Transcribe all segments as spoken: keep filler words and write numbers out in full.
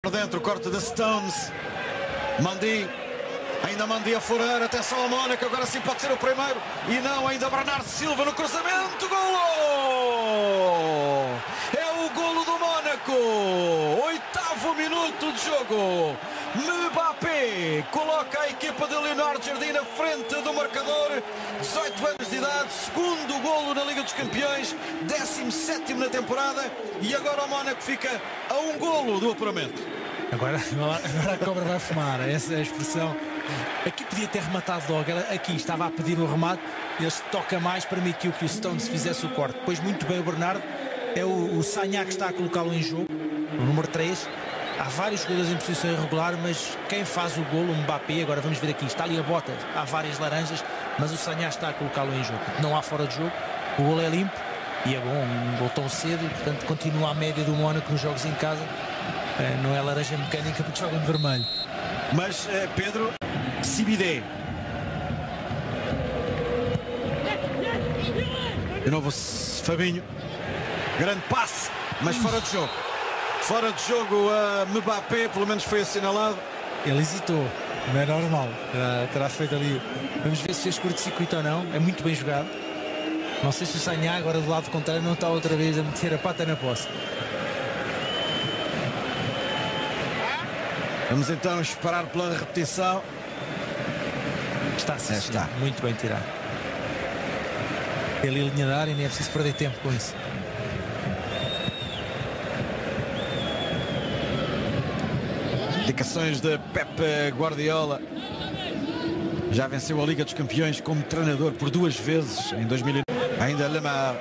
Por dentro, corte de Stones. Mandi. Ainda Mandi a furar. Atenção ao Mónaco. Agora sim pode ser o primeiro. E não, ainda Bernardo Silva no cruzamento. Golo! É o golo do Mónaco. Oitavo minuto de jogo. Mbappé coloca a equipa de Leonardo Jardim na frente do marcador. dezoito anos de idade. Segundo golo na Liga dos Campeões. décimo sétimo na temporada. E agora o Mónaco fica a um golo do apuramento. Agora, agora a cobra vai fumar, essa é a expressão. Aqui podia ter rematado logo, aqui estava a pedir o remate, este toca mais, permitiu que o Stones fizesse o corte. Depois muito bem o Bernardo, é o, o Sagna que está a colocá-lo em jogo, o número três. Há vários jogadores em posição irregular, mas quem faz o golo, o Mbappé, agora vamos ver aqui, está ali a bota, há várias laranjas, mas o Sagna está a colocá-lo em jogo. Não há fora de jogo, o golo é limpo e é bom, um golo tão cedo, portanto continua a média do Mónaco nos jogos em casa. Não é laranja mecânica porque joga em vermelho. Mas uh, Pedro Sibidé. De novo Fabinho. Grande passe, mas fora de jogo. Fora de jogo a uh, Mbappé, pelo menos foi assinalado. Ele hesitou, não é normal. Terá, terá feito ali. Vamos ver se fez curto-circuito ou não. É muito bem jogado. Não sei se o Sagna agora do lado contrário não está outra vez a meter a pata na poça. Vamos então esperar pela repetição. Está sim, é, está. Muito bem tirado. Ele linha da área e nem é preciso perder tempo com isso. Indicações de Pep Guardiola. Já venceu a Liga dos Campeões como treinador por duas vezes em dois mil e nove. Ainda Lemar.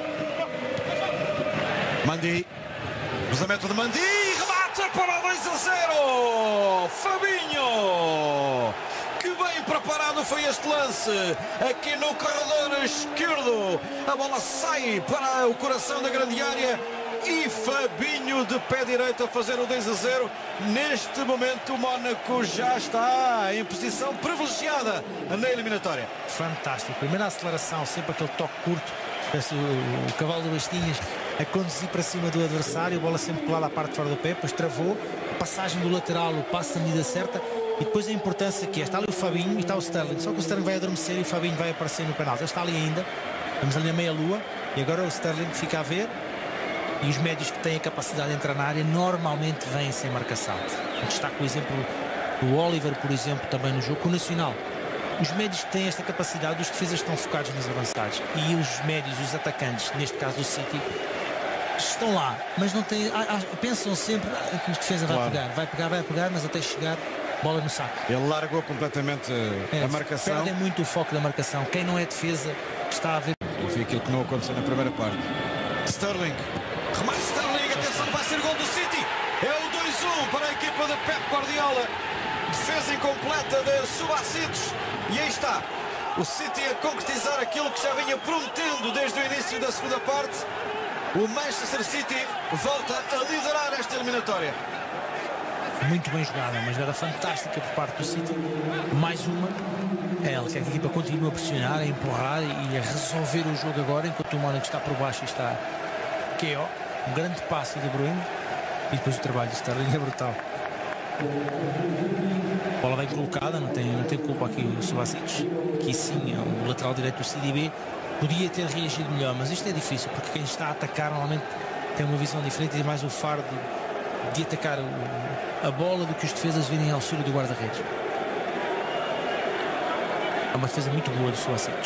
Mandi. Cruzamento de Mandi. Para dois a zero, Fabinho, que bem preparado foi este lance, aqui no corredor esquerdo, a bola sai para o coração da grande área e Fabinho de pé direito a fazer o dois a zero, neste momento o Mónaco já está em posição privilegiada na eliminatória. Fantástico, primeira aceleração, sempre aquele toque curto, parece o, o cavalo de Bastinhas, a conduzir para cima do adversário, a bola sempre colada à parte de fora do pé, depois travou, a passagem do lateral, o passe na medida certa, e depois a importância que é, está ali o Fabinho e está o Sterling, só que o Sterling vai adormecer e o Fabinho vai aparecer no penal, ele está ali ainda, vamos ali na meia-lua, e agora o Sterling fica a ver, e os médios que têm a capacidade de entrar na área normalmente vêm sem marcação. Destaco o exemplo do Oliver, por exemplo, também no jogo, com o Nacional. Os médios que têm esta capacidade, os defesas estão focados nos avançados, e os médios, os atacantes, neste caso do City, estão lá, mas não têm, ah, ah, pensam sempre ah, que o defesa vai claro. pegar, vai pegar, vai pegar, mas até chegar, bola no saco. Ele largou completamente é, a marcação. Perdem muito o foco da marcação. Quem não é defesa está a ver. Foi aquilo que não aconteceu na primeira parte. Sterling, remate Sterling, atenção, vai ser gol do City. É o dois a um para a equipa de Pep Guardiola. Defesa incompleta de Subasic. E aí está, o City a concretizar aquilo que já vinha prometendo desde o início da segunda parte. O Manchester City volta a liderar esta eliminatória. Muito bem jogada, uma jogada fantástica por parte do City. Mais uma. É ele que a equipa continua a pressionar, a empurrar e a resolver o jogo agora, enquanto o Mónaco está por baixo e está Q O. Um grande passe de Bruyne. E depois o trabalho de Sterling é brutal. A bola bem colocada, não tem, não tem culpa aqui o Subasic. Aqui sim, é o lateral direito do C D B. Podia ter reagido melhor, mas isto é difícil, porque quem está a atacar normalmente tem uma visão diferente e mais o fardo de atacar o, a bola do que os defesas virem ao auxílio do guarda-redes. É uma defesa muito boa do Subasic.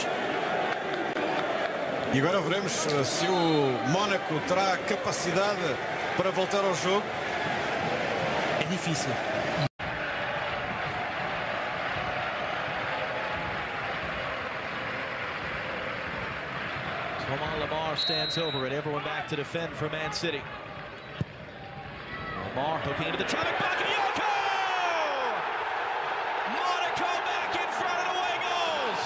E agora veremos se o Mónaco terá capacidade para voltar ao jogo. É difícil. Lamar stands over it. Everyone back to defend for Man City. Lamar hooking into the traffic. Bakayoko! Monaco back in front of the away goals.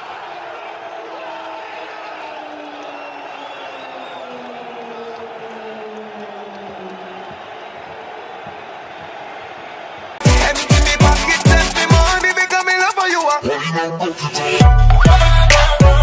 Let me give me pocket, let me more, baby, come in love for you.